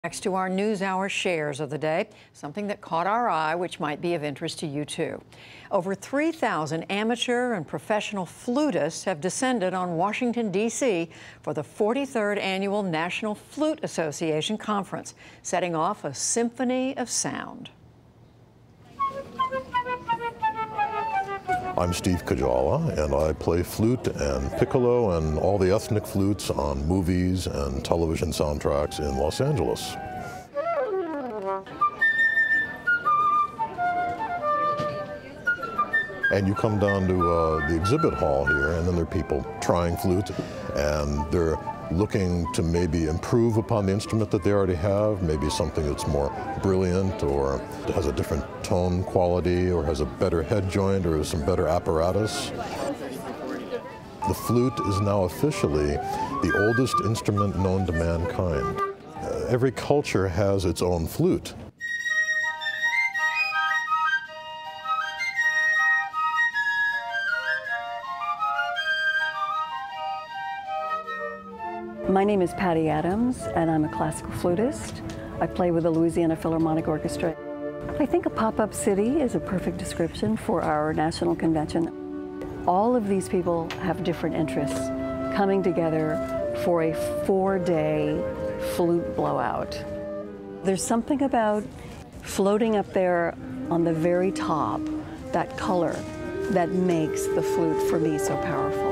Next to our NewsHour Shares of the day, something that caught our eye, which might be of interest to you too. Over 3,000 amateur and professional flutists have descended on Washington, D.C. for the 43rd Annual National Flute Association Conference, setting off a symphony of sound. I'm Steve Kajala, and I play flute and piccolo and all the ethnic flutes on movies and television soundtracks in Los Angeles. And you come down to the exhibit hall here, and then there are people trying flute, and they're looking to maybe improve upon the instrument that they already have, maybe something that's more brilliant or has a different tone quality or has a better head joint or some better apparatus. The flute is now officially the oldest instrument known to mankind. Every culture has its own flute. My name is Patty Adams, and I'm a classical flutist. I play with the Louisiana Philharmonic Orchestra. I think a pop-up city is a perfect description for our national convention. All of these people have different interests coming together for a 4-day flute blowout. There's something about floating up there on the very top, that color, that makes the flute, for me, so powerful.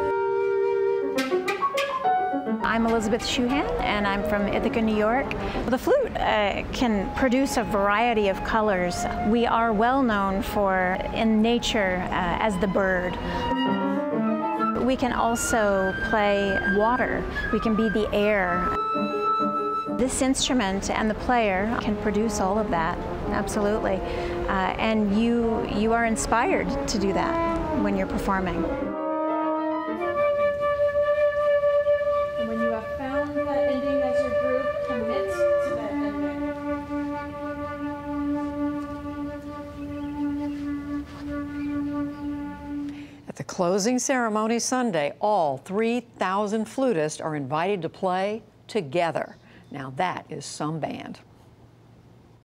I'm Elizabeth Shuhan, and I'm from Ithaca, New York. The flute can produce a variety of colors. We are well known for, in nature, as the bird. We can also play water. We can be the air. This instrument and the player can produce all of that, absolutely. And you are inspired to do that when you're performing. When you have found that ending as your group, commit to that ending. At the closing ceremony Sunday, all 3,000 flutists are invited to play together. Now that is some band.